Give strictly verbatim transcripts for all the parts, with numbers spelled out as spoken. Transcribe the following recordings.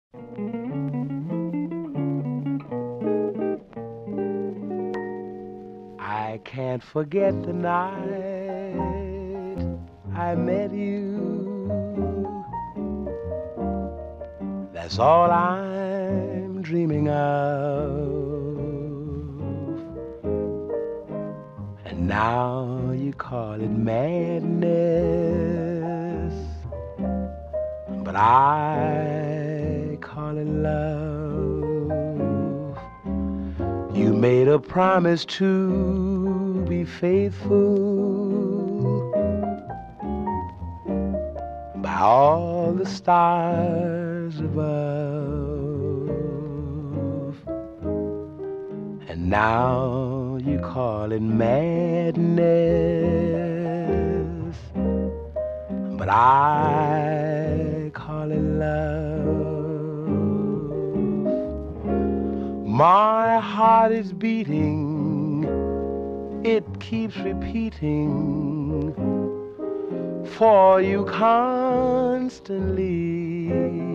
I can't forget the night I met you. That's all I'm dreaming of. And now you call it madness, but I call it love. You made a promise to be faithful by all the stars above, and now you call it madness, but I call it love. My heart is beating, it keeps repeating for you constantly.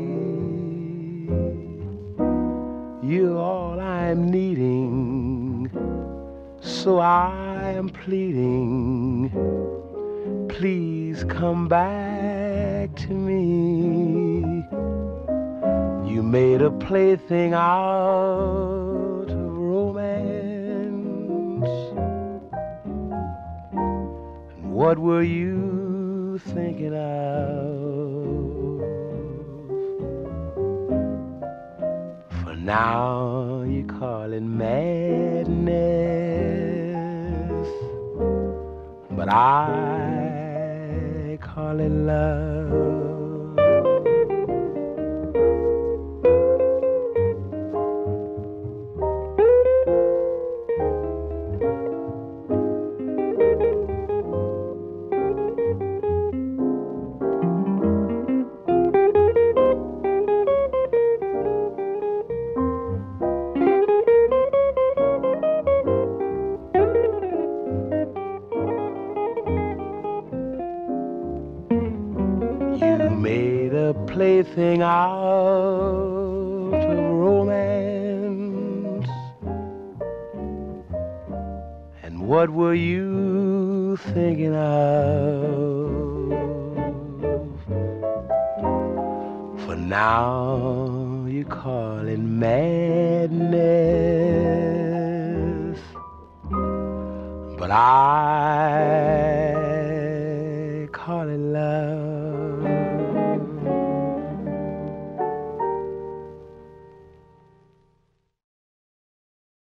You're all I'm needing, so I am pleading, please come back to me. You made a plaything out of romance. And what were you thinking of? For now you call it madness, but I call it love. You made a plaything out of romance. And what were you thinking of? For now you call it madness, but I